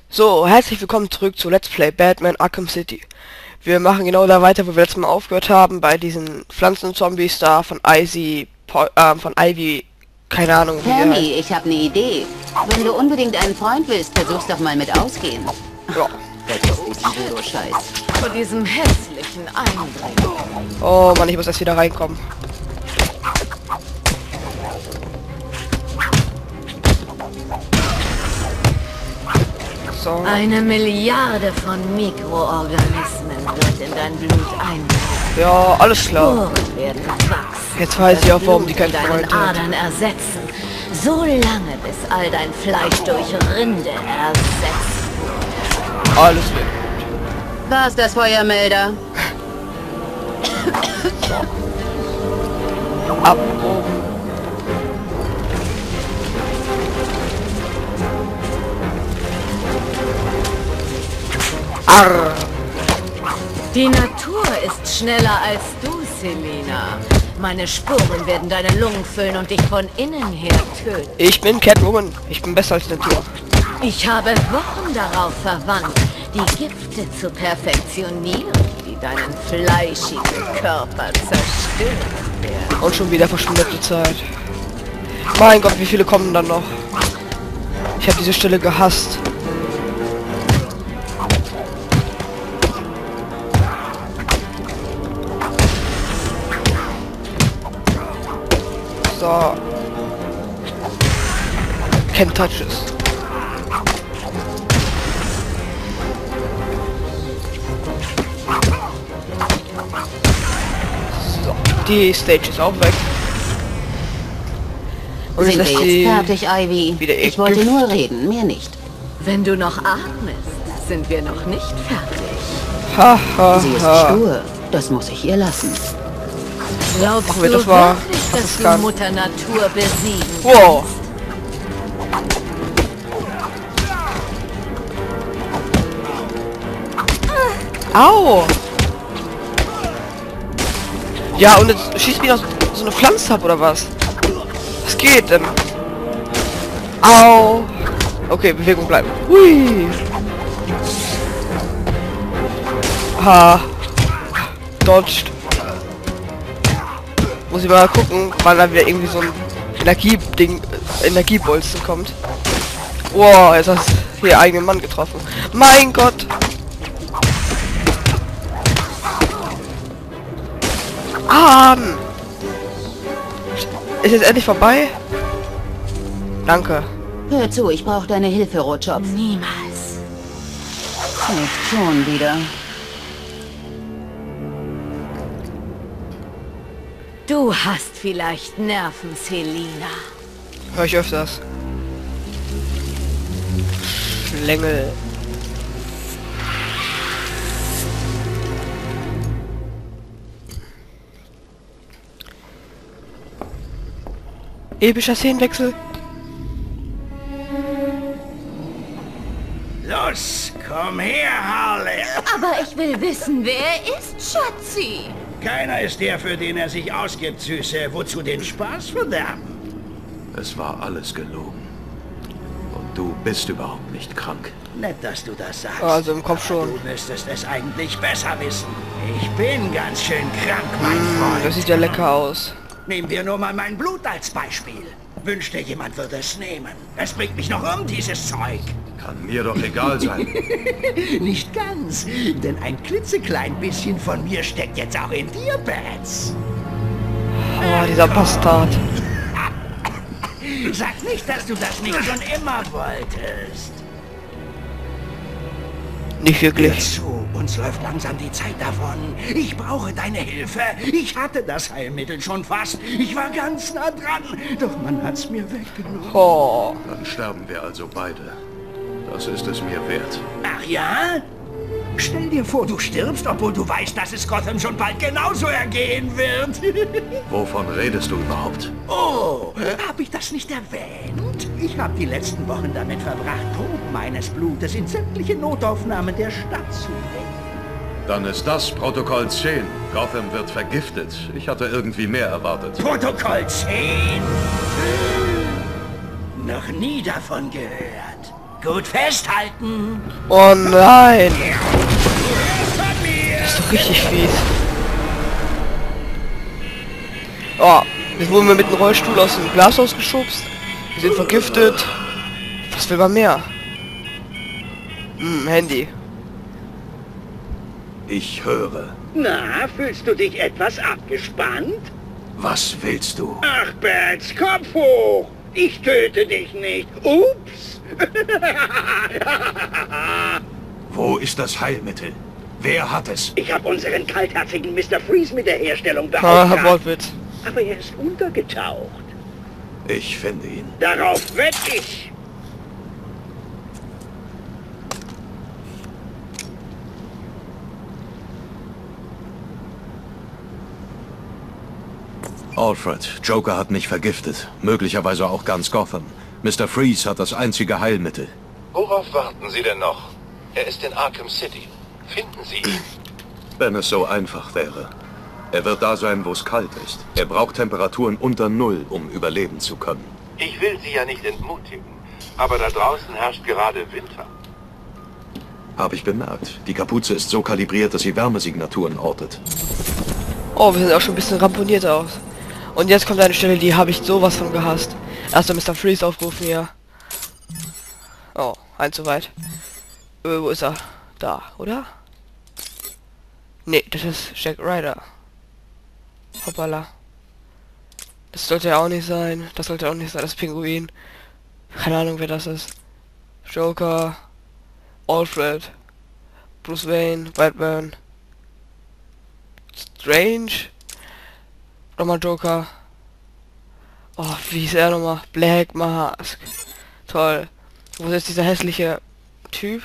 So, herzlich willkommen zurück zu Let's Play Batman Arkham City. Wir machen genau da weiter, wo wir letztes Mal aufgehört haben, bei diesen Pflanzenzombies da von Ivy, keine Ahnung wie der Tammy, heißt. ich habe eine Idee. Wenn du unbedingt einen Freund willst, versuch's doch mal mit Ausgehen. Ja. Vergiss diesen Voodoo-Scheiß. Vor diesem hässlichen Eindringen. Oh Mann, ich muss erst wieder reinkommen. So. 1 Milliarde von Mikroorganismen wird in dein Blut eindringen. Ja, alles klar. Sporen werden wachsen. Jetzt weiß ich auch, warum die Blut keinen in deinen Freund hat. Adern ersetzen. So lange, bis all dein Fleisch durch Rinde ersetzt. Alles weg. Da ist das Feuermelder. Ab. Arr. Die Natur ist schneller als du, Selina. Meine Sporen werden deine Lungen füllen und dich von innen her töten. Ich bin Catwoman. Ich bin besser als die Natur. Ich habe Wochen darauf verwandt, die Gifte zu perfektionieren, die deinen fleischigen Körper zerstören werden. Und schon wieder verschwindet die Zeit. Mein Gott, wie viele kommen dann noch? Ich habe diese Stelle gehasst. So. Can't touch es. So. Die Stage ist auch weg. Und Sind wir lässt jetzt sie fertig, Ivy? wieder ihr Ich wollte Gift. nur reden, mehr nicht. Wenn du noch atmest, sind wir noch nicht fertig. Ha, ha, Sie ist ha. stur. Das muss ich ihr lassen. Glaubst Machen wir du das mal, wirklich, was dass es du kann. Mutter Natur besiegen Wow. Au! Ja, und jetzt schießt mich noch so eine Pflanze ab, oder was? Was geht denn? Au! Okay, Bewegung bleiben. Hui! Ha! Dodged. Muss ich mal gucken, wann da wieder irgendwie so ein Energiebolzen kommt. Wow, jetzt hast du hier eigenen Mann getroffen. Mein Gott! Ah! Ist jetzt endlich vorbei? Danke. Hör zu, ich brauche deine Hilfe, Rotschopf. Niemals. Nicht schon wieder. Du hast vielleicht Nerven, Selina. Hör ich öfters. Schlängel. Epischer Szenenwechsel. Los, komm her, Harley. Aber ich will wissen, wer er ist, Schatzi. Keiner ist der, für den er sich ausgibt, Süße. Wozu den Spaß verderben? Es war alles gelogen. Und du bist überhaupt nicht krank. Nett, dass du das sagst. Also im Kopf Aber schon. du müsstest es eigentlich besser wissen. Ich bin ganz schön krank, mein Freund. Das sieht ja lecker aus. Nehmen wir nur mal mein Blut als Beispiel. Wünschte, jemand würde es nehmen. Es bringt mich noch um, dieses Zeug. Kann mir doch egal sein. Nicht ganz, denn ein klitzeklein bisschen von mir steckt jetzt auch in dir, Bats. Oh, dieser Bastard. Sag nicht, dass du das nicht schon immer wolltest. Nicht Hör wirklich. zu, uns läuft langsam die Zeit davon. Ich brauche deine Hilfe. Ich hatte das Heilmittel schon fast. Ich war ganz nah dran, doch man hat's mir weggenommen. Oh. Dann sterben wir also beide. Das ist es mir wert. Ach ja? Stell dir vor, du stirbst, obwohl du weißt, dass es Gotham schon bald genauso ergehen wird. Wovon redest du überhaupt? Oh, hab ich das nicht erwähnt? Ich habe die letzten Wochen damit verbracht, Proben meines Blutes in sämtliche Notaufnahmen der Stadt zu bringen. Dann ist das Protokoll 10. Gotham wird vergiftet. Ich hatte irgendwie mehr erwartet. Protokoll 10? Noch nie davon gehört. Gut festhalten. Oh nein! Das ist doch richtig fies. Oh, jetzt wurden wir mit dem Rollstuhl aus dem Glashaus geschubst. Wir sind vergiftet. Was will man mehr? Handy. Ich höre. Na, fühlst du dich etwas abgespannt? Was willst du? Ach, Bats, Kopf hoch! Ich töte dich nicht. Ups! Wo ist das Heilmittel? Wer hat es? Ich habe unseren kaltherzigen Mr. Freeze mit der Herstellung Ah, beauftragt. Wortwitz. Aber er ist untergetaucht. Ich finde ihn. Darauf wette ich. Alfred, Joker hat mich vergiftet. Möglicherweise auch ganz Gotham. Mr. Freeze hat das einzige Heilmittel. Worauf warten Sie denn noch? Er ist in Arkham City. Finden Sie ihn. Wenn es so einfach wäre. Er wird da sein, wo es kalt ist. Er braucht Temperaturen unter Null, um überleben zu können. Ich will Sie ja nicht entmutigen, aber da draußen herrscht gerade Winter. Habe ich bemerkt. Die Kapuze ist so kalibriert, dass sie Wärmesignaturen ortet. Oh, wir sehen auch schon ein bisschen ramponiert aus. Und jetzt kommt eine Stelle, die habe ich sowas von gehasst. Erst Mr. Freeze aufrufen hier. Oh, ein zu weit. Wo ist er? Da, oder? Nee, das ist Jack Ryder. Hoppala. Das sollte ja auch nicht sein. Das sollte auch nicht sein. Das Pinguin. Keine Ahnung, wer das ist. Joker. Alfred. Bruce Wayne. Batman. Strange. Nochmal Joker. Oh, wie ist er nochmal? Black Mask. Toll. Wo ist jetzt dieser hässliche Typ?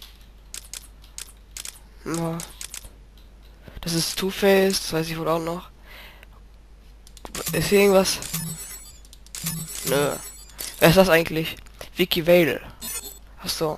Ja. Das ist Two-Face, das weiß ich wohl auch noch. Ist hier irgendwas? Nö. Wer ist das eigentlich? Vicky Vale. Achso.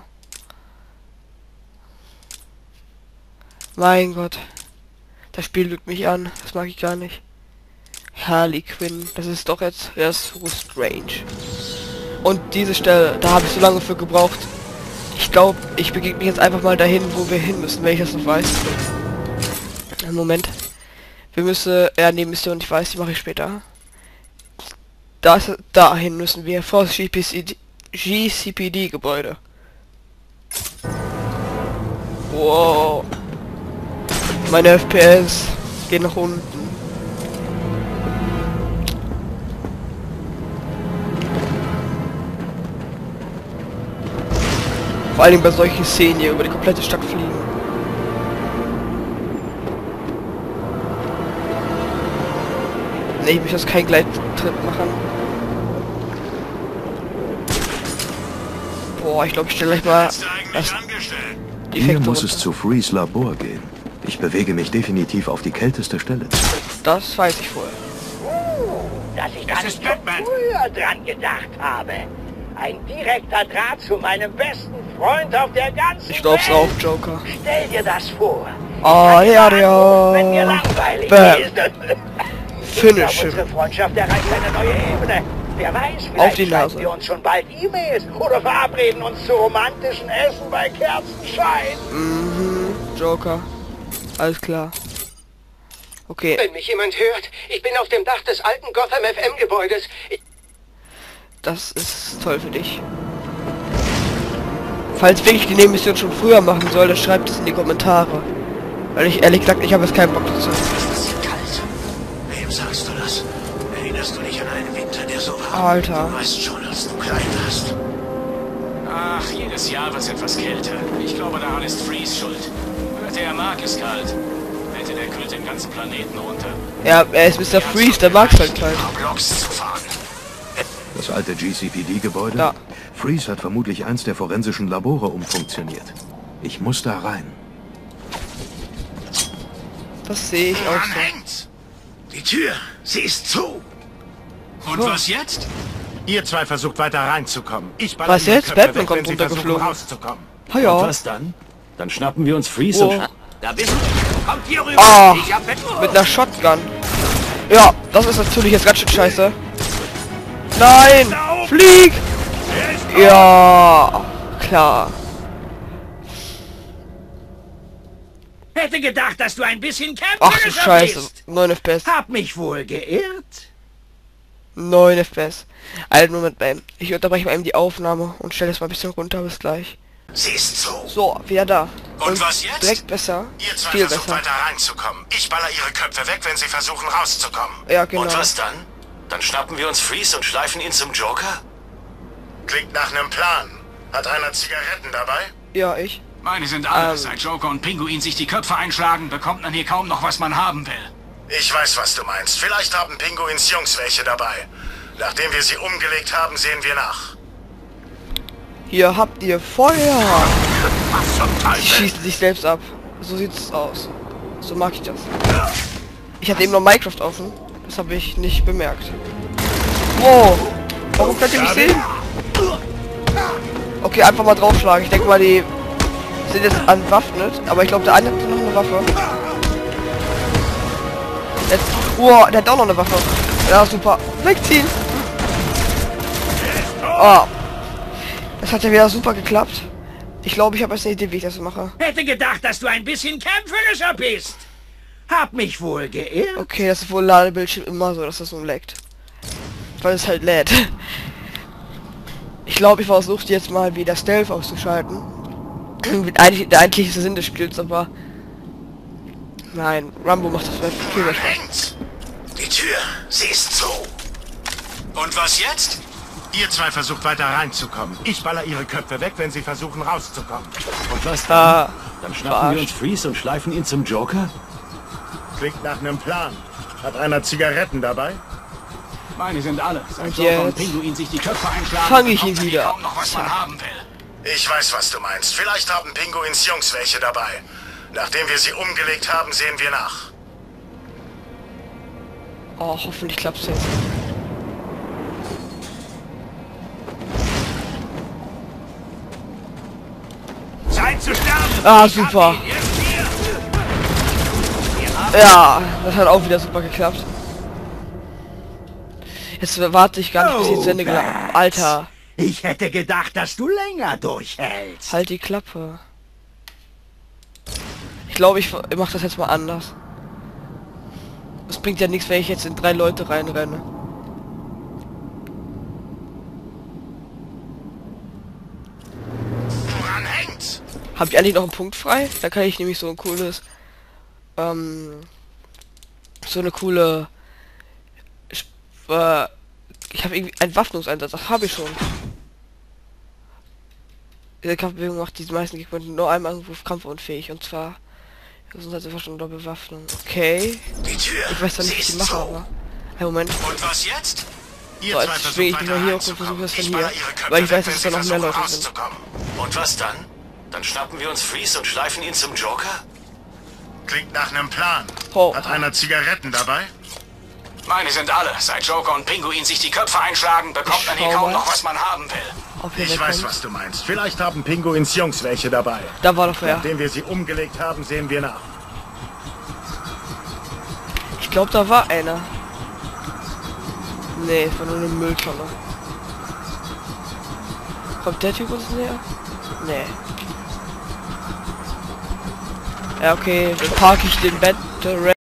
Mein Gott. Das Spiel lügt mich an. Das mag ich gar nicht. Harley Quinn. Das ist doch jetzt erst so strange. Und diese Stelle, da habe ich so lange für gebraucht. Ich glaube, ich begebe mich jetzt einfach mal dahin, wo wir hin müssen, wenn ich das noch weiß. Moment. Wir müssen... Ja, nee, Mission, ich weiß, die mache ich später. Dahin müssen wir. Vor das GCPD-Gebäude. Wow. Meine FPS gehen nach unten. Vor allem bei solchen Szenen hier über die komplette Stadt fliegen. Ne, ich möchte das kein Gleittrip machen. Boah, ich glaube, ich stelle gleich mal das Hier muss es zu Freeze Labor gehen. Ich bewege mich definitiv auf die kälteste Stelle. Das weiß ich vorher. Dass ich da nicht schon früher dran gedacht habe. Ein direkter Draht zu meinem besten Freund auf der ganzen Ich glaub's Welt. auch, Joker. Stell dir das vor. Oh, ja, Wenn mir ja. langweilig Bam. ist. Finish Unsere him. Freundschaft erreicht eine neue Ebene. Wer weiß, Auf vielleicht die schreiben Nase. wir uns schon bald E-Mails oder verabreden uns zu romantischen Essen bei Kerzenschein. Mhm, Joker. Alles klar. Okay, Wenn mich jemand hört, ich bin auf dem Dach des alten Gotham FM Gebäudes. das ist toll für dich. Falls wirklich die Nebenmission schon früher machen soll, dann schreibt es in die Kommentare. Weil ich ehrlich gesagt, ich habe jetzt keinen Bock dazu. Es ist kalt. Wem sagst du das? Erinnerst du dich an einen Winter, der so war? Alter. Du weißt schon, als du klein warst. Ach, jedes Jahr wird es etwas kälter. Ich glaube, daran ist Freeze schuld. Hörte, er mag es kalt. Hätte der kühlt den ganzen Planeten runter. Ja, er ist Mr. Freeze, der mag's halt kalt. Blocks zu fahren. Das alte GCPD-Gebäude? Ja. Freeze hat vermutlich eins der forensischen Labore umfunktioniert. Ich muss da rein. Das sehe ich auch Woran so. hängt's? Die Tür, sie ist zu. Und was jetzt? Ihr zwei versucht weiter reinzukommen. Ich baller Was Ihnen jetzt? Köpfe Batman weg, kommt wenn Sie versuchen, runtergeflogen. rauszukommen. Ha ja. Was dann? Dann schnappen wir uns Freeze Oh. und... Da bist du. Kommt hier rüber. Ah, Ich hab Wettbewerb. mit einer Shotgun. Ja, das ist natürlich jetzt ganz schön scheiße. Nein! Flieg! Ja! klar. Hätte gedacht, dass du ein bisschen Ach du kämpferischer Scheiße. bist. 9 FPS. Hab mich wohl geirrt. 9 FPS. Also Moment, ich unterbreche mal eben die Aufnahme und stelle es mal ein bisschen runter. Bis gleich. Siehst so. So, wieder da. Und was jetzt? Direkt besser. Ihr zwei Viel versucht besser. weiter reinzukommen. Ich baller ihre Köpfe weg, wenn sie versuchen rauszukommen. Ja, genau. Und was dann? Dann schnappen wir uns Freeze und schleifen ihn zum Joker? Klingt nach einem Plan. Hat einer Zigaretten dabei? Ja, ich. Meine sind alle. Seit Joker und Pinguin sich die Köpfe einschlagen, bekommt man hier kaum noch, was man haben will. Ich weiß, was du meinst. Vielleicht haben Pinguins Jungs welche dabei. Nachdem wir sie umgelegt haben, sehen wir nach. Hier habt ihr Feuer. Was zum Die Teufel? schießen sich selbst ab. So sieht's aus. So mag ich das. Ich hatte eben noch Minecraft offen. Das habe ich nicht bemerkt. Wow. Warum könnt ihr mich sehen? Okay, einfach mal draufschlagen. Ich denke mal, die sind jetzt entwaffnet. Aber ich glaube, der eine hat noch eine Waffe. Jetzt, wow, der hat auch noch eine Waffe. Ja, super. Wegziehen. Oh. Das hat ja wieder super geklappt. Ich glaube, ich habe jetzt eine Idee, wie ich das mache. Hätte gedacht, dass du ein bisschen kämpferischer bist. Hab mich wohl geirrt. Okay, das ist wohl Ladebildschirm immer so, dass das so leckt. Weil es halt lädt. Ich glaube, ich versuche jetzt mal wieder Stealth auszuschalten. Eigentlich der eigentliche Sinn des Spiels, aber... Nein, Rambo macht das viel mehr Spaß. Die Tür, sie ist zu. Und was jetzt? Ihr zwei versucht weiter reinzukommen. Ich baller ihre Köpfe weg, wenn sie versuchen rauszukommen. Und was dann? Dann schnappen wir uns Freeze und schleifen ihn zum Joker? Klingt nach einem Plan. Hat einer Zigaretten dabei? Meine sind alle. Seit Und Joker und jetzt Pinguin sich die Köpfe einschlagen, fange ich ihn bekommt man hier wieder. kaum noch, was man haben will. Ich weiß, was du meinst. Vielleicht haben Pinguins Jungs welche dabei. Nachdem wir sie umgelegt haben, sehen wir nach. Oh, hoffentlich klappt's jetzt. Zeit zu sterben. Ah, super. Ja, das hat auch wieder super geklappt. Jetzt warte ich gar nicht, bis ich zu Ende gelaufen. Alter, Ich hätte gedacht, dass du länger durchhältst. halt die Klappe. Ich glaube, ich mache das jetzt mal anders. Es bringt ja nichts, wenn ich jetzt in 3 Leute reinrenne. Woran hängt's? Hab ich eigentlich noch einen Punkt frei? Da kann ich nämlich so ein cooles, so eine coole, ich habe irgendwie einen Waffnungseinsatz, das habe ich schon. Diese Kampfbewegung macht die meisten Gegner nur einmal Angriff kampfunfähig, und zwar sonst hat einfach schon unter Bewaffnung. Okay. Die Tür, Ich weiß zwar nicht, wie ich die mache, aber... Hey, Moment. Und was jetzt? Ihr So, zwei jetzt versucht schwinge ich weiter mal hier hoch und reinzukommen. versuche das von Ich hier. baller ihre Köpfe Weil ich weg, weiß, wenn dass sie da noch mehr versuchen Leute sind. rauszukommen. Und was dann? Dann schnappen wir uns Freeze und schleifen ihn zum Joker? Klingt nach einem Plan. Oh. Hat einer Zigaretten dabei? Meine sind alle. Seit Joker und Pinguin sich die Köpfe einschlagen, bekommt man hier schau kaum mal. noch, was man haben will. Ob hier Ich wer weiß, kommt. was du meinst. Vielleicht haben Pinguins Jungs welche dabei. Da war doch wer. Nachdem wir sie umgelegt haben, sehen wir nach. Ich glaube, da war einer. Nee, es war nur eine Mülltonne. Kommt der Typ uns näher? Nee. Ja, okay, dann parke ich den Bett